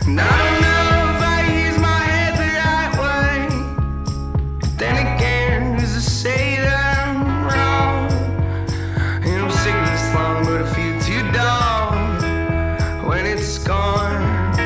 And I don't know if I use my head the right way. Then again, who's to say that I'm wrong? And I'm sick of this long, but I feel too dull when it's gone.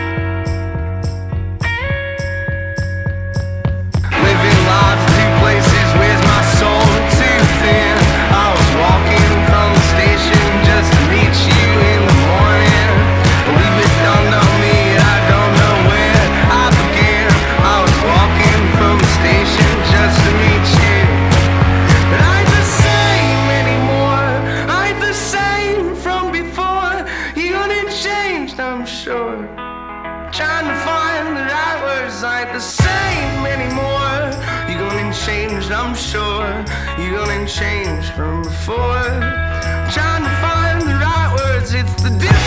Living life two places, where's my soul too thin? I was walking from the station just to meet you in the morning. Leave it don't know me, I don't know where I began. I was walking from the station just to meet you. But I ain't the same anymore, I ain't the same from before. You ain't changed, I'm sure. Trying to find the right words, I ain't the same anymore. You gonna change, I'm sure. You gonna change from before. Trying to find the right words, it's the difference.